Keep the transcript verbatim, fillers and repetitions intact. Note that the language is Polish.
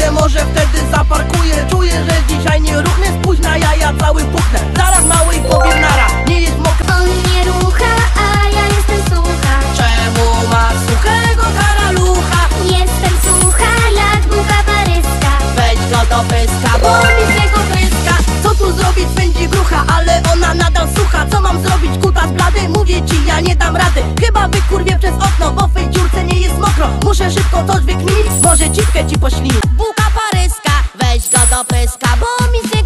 ale może wtedy zaparkuję. Czuję, że dzisiaj nie ruchnę, spójrz na jaja, cały puchnę. Zaraz mały i powiem nara, nie jest mokra. On nie rucha, a ja jestem sucha. Czemu ma suchego karalucha? Jestem sucha jak bucha paryska. Weź go do pyska, bo mi się go pyska. Co tu zrobić, spędzi grucha, ale ona nadal sucha. Co mam zrobić, kutas blady? Mówię ci, ja nie dam rady. Chyba wykurwię przez okno, bo w tej dziurce nie jest mokro. Muszę szybko coś wykminić, może cipkę ci poślinić. Bucha paryska, weź go do pyska, bo mi się